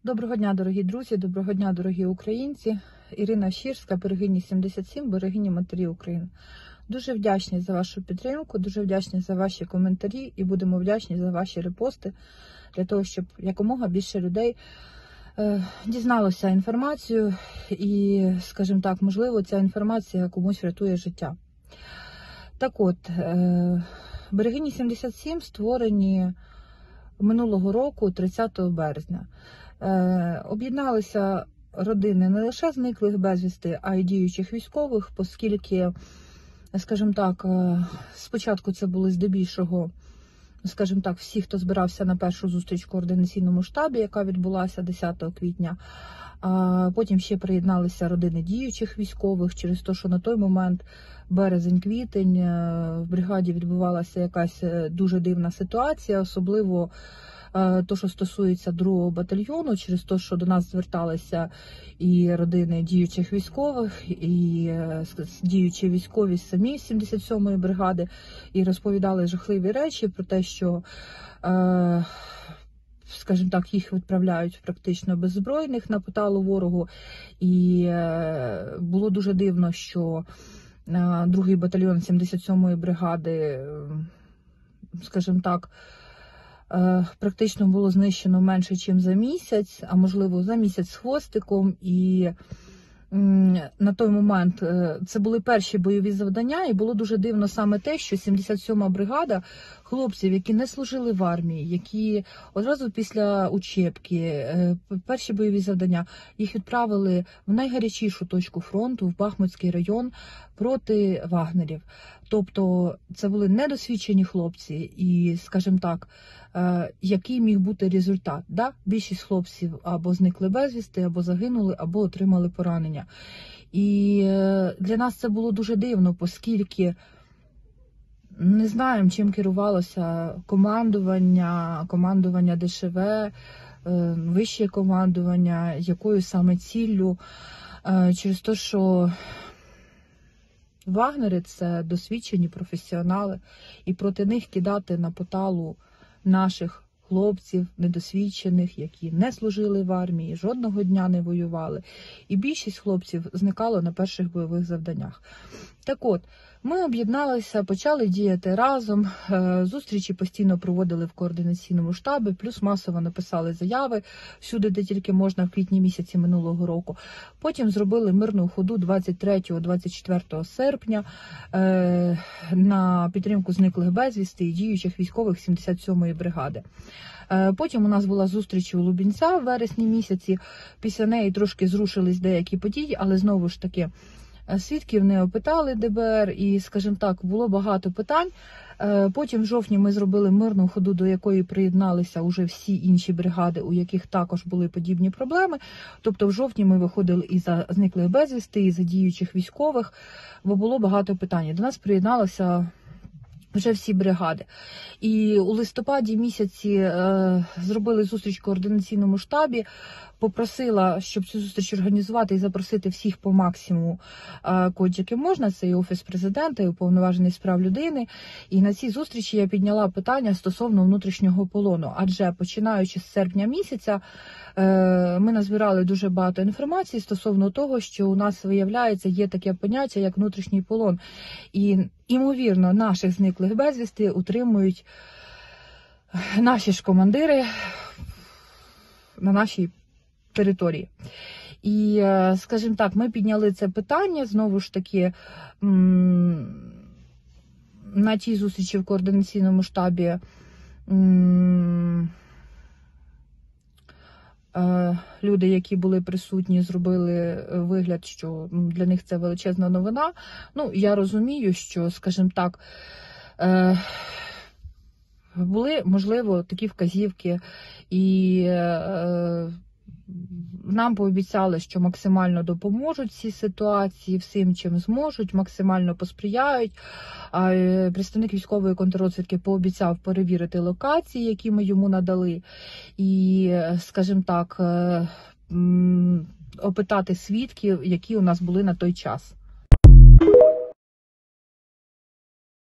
Доброго дня, дорогі друзі, доброго дня, дорогі українці. Ірина Щирська, Берегиня 77, Берегиня Матері України. Дуже вдячні за вашу підтримку, дуже вдячні за ваші коментарі і будемо вдячні за ваші репости, для того, щоб якомога більше людей дізналося інформацію і, скажімо так, можливо, ця інформація комусь врятує життя. Так от, Берегині 77 створені минулого року, 30 березня. Об'єдналися родини не лише зниклих безвісти, а й діючих військових, оскільки, скажімо так, спочатку це були здебільшого, скажімо так, всі, хто збирався на першу зустріч в координаційному штабі, яка відбулася 10 квітня, а потім ще приєдналися родини діючих військових, через те, що на той момент, березень-квітень, в бригаді відбувалася якась дуже дивна ситуація, особливо то, що стосується 2-го батальйону, через те, що до нас зверталися і родини діючих військових, і діючі військові самі 77-ї бригади, і розповідали жахливі речі про те, що, скажімо так, їх відправляють практично беззбройних на поталу ворогу. І було дуже дивно, що 2-й батальйон 77-ї бригади, скажімо так, практично було знищено менше, ніж за місяць, а можливо за місяць з хвостиком. І на той момент це були перші бойові завдання, і було дуже дивно саме те, що 77-ма бригада хлопців, які не служили в армії, які одразу після учебки, перші бойові завдання, їх відправили в найгарячішу точку фронту, в Бахмутський район, проти вагнерів. Тобто це були недосвідчені хлопці і, скажімо так, який міг бути результат? Да? Більшість хлопців або зникли безвісти, або загинули, або отримали поранення. І для нас це було дуже дивно, оскільки не знаємо, чим керувалося командування ДШВ, вище командування, якою саме ціллю, через те, що вагнери – це досвідчені професіонали, і проти них кидати на поталу наших хлопців, недосвідчених, які не служили в армії, жодного дня не воювали. І більшість хлопців зникало на перших бойових завданнях. Так от, ми об'єдналися, почали діяти разом, зустрічі постійно проводили в координаційному штабі, плюс масово написали заяви всюди, де тільки можна, в квітні місяці минулого року. Потім зробили мирну ходу 23-24 серпня на підтримку зниклих безвісти і діючих військових 77-ї бригади. Потім у нас була зустріч у Лубінця в вересні місяці, після неї трошки зрушились деякі події, але знову ж таки, свідків не опитали ДБР і, скажімо так, було багато питань. Потім в жовтні ми зробили мирну ходу, до якої приєдналися уже всі інші бригади, у яких також були подібні проблеми. Тобто в жовтні ми виходили і за зниклих безвісти, і за діючих військових, бо було багато питань. До нас приєдналися вже всі бригади. І у листопаді місяці зробили зустріч в координаційному штабі, попросила, щоб цю зустріч організувати і запросити всіх по максимуму, яким можна, це і Офіс Президента, і Уповноважений з прав людини. І на цій зустрічі я підняла питання стосовно внутрішнього полону, адже починаючи з серпня місяця, ми назбирали дуже багато інформації стосовно того, що у нас, виявляється, є таке поняття, як внутрішній полон. І, ймовірно, наших зниклих безвісти утримують наші ж командири на нашій території. І, скажімо так, ми підняли це питання, знову ж таки, на тій зустрічі в координаційному штабі люди, які були присутні, зробили вигляд, що для них це величезна новина. Ну, я розумію, що, скажімо так, були, можливо, такі вказівки, і нам пообіцяли, що максимально допоможуть цій ситуації, всім, чим зможуть, максимально посприяють. Представник військової контррозвідки пообіцяв перевірити локації, які ми йому надали, і, скажімо так, опитати свідків, які у нас були на той час.